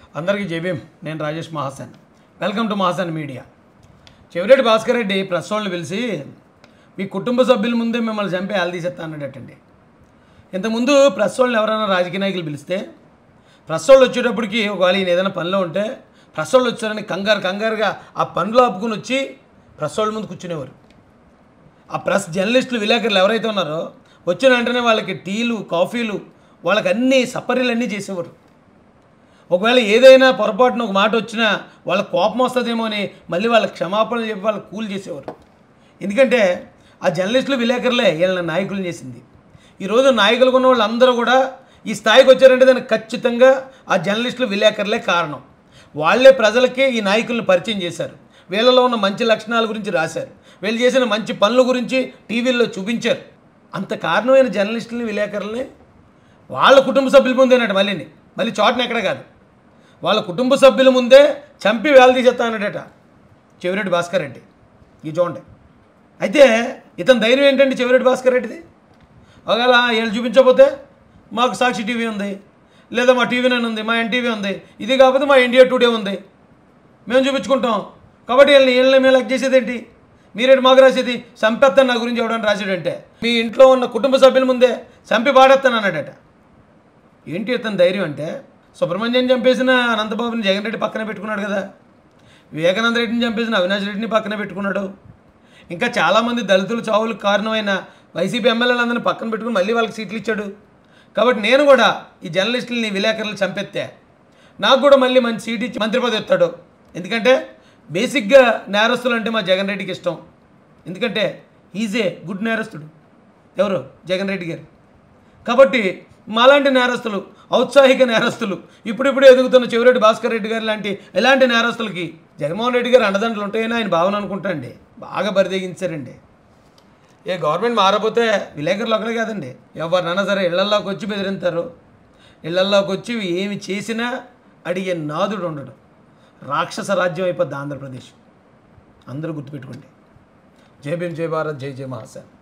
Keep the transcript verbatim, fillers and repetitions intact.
అందరికీ జై భీమ్. నేను Rajesh Mahasen. Welcome to Mahasen media. Chevireddy Bhaskar Reddy press వాళ్ళని పిలిచి మీ కుటుంబ సభ్యుల ముందే మిమ్మల్ని చంపి ఆలు తీసేస్తా అన్నాడటండి. ఇంతకుముందు ప్రెస్ వాళ్ళని ఎవరైనా రాజకీయ నాయకులు పిలిస్తే ప్రెస్ వాళ్ళు వచ్చేటప్పటికి ఒకవేళ ఈయన ఏదైనా పనిలో ఉంటే ప్రెస్ వాళ్ళు వచ్చారని కంగారు కంగారుగా ఆ పనులు ఆపుకుని వచ్చి ప్రెస్ వాళ్ళ ముందు కూర్చునేవారు. ఆ ప్రెస్ జర్నలిస్టులు విలేకరులు ఎవరైతే ఉన్నారో వచ్చిన వెంటనే వాళ్ళకి టీలు కాఫీలు వాళ్ళకి అన్నీ సపరీలు అన్నీ చేసేవారు. ఒకవేళ ఏదైనా పొరపాటున ఒక మాట వచ్చినా వాళ్ళ కోపం వస్తుందేమో అని మళ్ళీ వాళ్ళకి క్షమాపణలు చెప్పి వాళ్ళకి కూల్ చేసేవారు. ఎందుకంటే ఆ జర్నలిస్టులు విలేకరులే వీళ్ళని నాయకులు చేసింది. ఈరోజు నాయకులు ఉన్న వాళ్ళందరూ కూడా ఈ స్థాయికి వచ్చారంటే దానికి ఖచ్చితంగా ఆ జర్నలిస్టులు విలేకరులే కారణం. వాళ్ళే ప్రజలకి ఈ నాయకులను పరిచయం చేశారు. వీళ్ళలో ఉన్న మంచి లక్షణాల గురించి రాశారు. వీళ్ళు చేసిన మంచి పనుల గురించి టీవీల్లో చూపించారు. అంత కారణమైన జర్నలిస్టులని విలేకరులని వాళ్ళ కుటుంబ సభ్యుల ముందేనట మళ్ళీ మళ్ళీ చోటన ఎక్కడ కాదు వాళ్ళ కుటుంబ సభ్యుల ముందే చంపి వేల తీసేస్తానడట చెవిరెడ్డి భాస్కర్ రెడ్డి. ఈ చూడండి. అయితే ఇతని ధైర్యం ఏంటంటే చెవిరెడ్డి భాస్కర్ రెడ్డిది ఒకవేళ వీళ్ళు చూపించకపోతే మాకు సాక్షి టీవీ ఉంది, లేదా మా టీవీ నైన్ ఉంది, మా ఎన్టీవీ ఉంది, ఇది కాకపోతే మా ఇండియా టుడే ఉంది, మేము చూపించుకుంటాం. కాబట్టి వీళ్ళని వీళ్ళని మేము లెక్క చేసేది ఏంటి? మీరేంటి మాకు రాసేది? చంపేస్తాను నా గురించి ఎవడని రాసాడంటే మీ ఇంట్లో ఉన్న కుటుంబ సభ్యుల ముందే చంపి పాడేస్తాను అన్నాడట. ఏంటి ఇతని ధైర్యం అంటే సుబ్రహ్మణ్యం చంపేసిన అనంతబాబుని జగన్ రెడ్డి పక్కన పెట్టుకున్నాడు కదా, వివేకానంద రెడ్డిని చంపేసిన అవినాష్ రెడ్డిని పక్కన పెట్టుకున్నాడు, ఇంకా చాలామంది దళితుల చావులకు కారణమైన వైసీపీ ఎమ్మెల్యేలందరినీ పక్కన పెట్టుకుని మళ్ళీ వాళ్ళకి సీట్లు ఇచ్చాడు. కాబట్టి నేను కూడా ఈ జర్నలిస్టులని విలేకరులు చంపెత్తే నాకు కూడా మళ్ళీ మంచి సీట్ ఇచ్చి మంత్రి పదవి ఇస్తాడు. ఎందుకంటే బేసిక్గా నేరస్తులు అంటే మా జగన్ రెడ్డికి ఇష్టం. ఎందుకంటే ఈజే గుడ్ నేరస్తుడు ఎవరు? జగన్ రెడ్డి గారు. కాబట్టి మాలాంటి నేరస్తులు, ఔత్సాహిక నేరస్తులు, ఇప్పుడిప్పుడు ఎదుగుతున్న చెవిరెడ్డి భాస్కర్ రెడ్డి గారు లాంటి ఎలాంటి నేరస్తులకి జగన్మోహన్ రెడ్డి గారు అండదండలు ఉంటాయని ఆయన భావన అనుకుంటా అండి. బాగా బరిదెగించారండి. ఏ గవర్నమెంట్ మారపోతే విలేకరులు ఒకరే కాదండి, ఎవరినైనా సరే ఇళ్లల్లోకి వచ్చి బెదిరింతారు. ఇళ్లల్లోకి వచ్చి ఏమి చేసినా అడిగే నాదుడు ఉండడు. రాక్షస రాజ్యం అయిపోద్ది ఆంధ్రప్రదేశ్. అందరూ గుర్తుపెట్టుకోండి. జై భీమ్, జై భారత్, జై జై మహాసేన్.